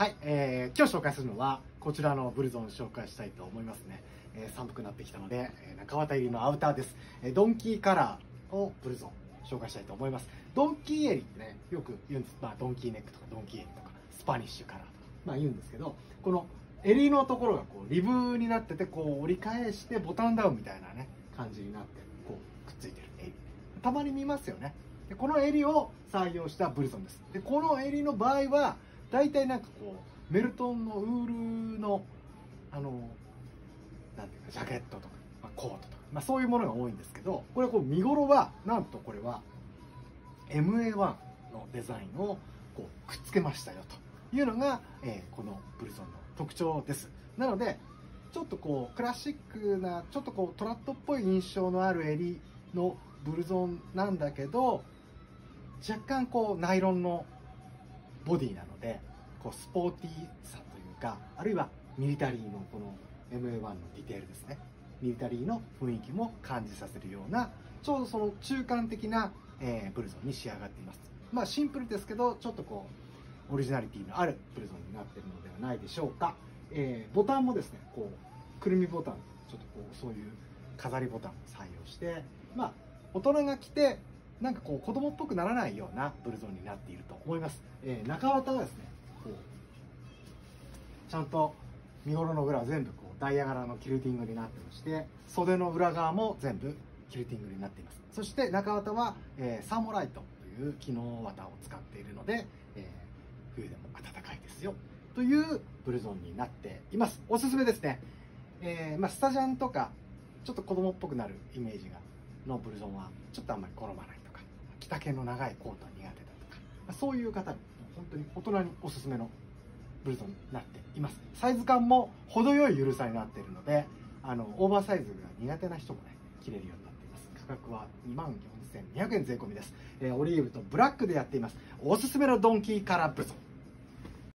はい、今日紹介するのはこちらのブルゾンを紹介したいと思いますね。寒くなってきたので、中綿入りのアウターです。ドンキーカラーをブルゾン紹介したいと思います。ドンキー襟ってね、よく言うんです。ドンキーネックとかドンキー襟とかスパニッシュカラーとか、言うんですけど、この襟のところがこうリブになってて、こう折り返してボタンダウンみたいなね感じになってこうくっついてる襟、たまに見ますよね。でこの襟を採用したブルゾンです。でこの襟の場合は大体なんかこうメルトンのウールのなんていうかジャケットとか、コートとか、そういうものが多いんですけど、これこう見頃はなんとこれは MA1 のデザインをこうくっつけましたよというのが、このブルゾンの特徴です。なのでちょっとこうクラシックなちょっとこうトラットっぽい印象のある襟のブルゾンなんだけど、若干こうナイロンのボディなのでこうスポーティーさというか、あるいはミリタリーのこの MA1 のディテールですね、ミリタリーの雰囲気も感じさせるような、ちょうどその中間的な、ブルゾンに仕上がっています。シンプルですけどちょっとこうオリジナリティのあるブルゾンになっているのではないでしょうか。ボタンもですね、こうくるみボタン、ちょっとこうそういう飾りボタンを採用して、大人が着てなんかこう子供っぽくならないようなブルゾンになっていると思います。中綿はですね、こうちゃんと身頃の裏は全部こうダイヤ柄のキルティングになってまして、袖の裏側も全部キルティングになっています。そして中綿は、サーモライトという機能綿を使っているので、冬でも暖かいですよというブルゾンになっています。おすすめですね。スタジャンとかちょっと子供っぽくなるイメージのブルゾンはちょっとあんまり好まないとか、着丈の長いコートは苦手だとか、そういう方に本当に大人におすすめのブルゾンになっています。サイズ感も程よい緩さになっているので、オーバーサイズが苦手な人もね着れるようになっています。価格は24,200円税込みです。オリーブとブラックでやっています。おすすめのドンキーカラーブルゾン。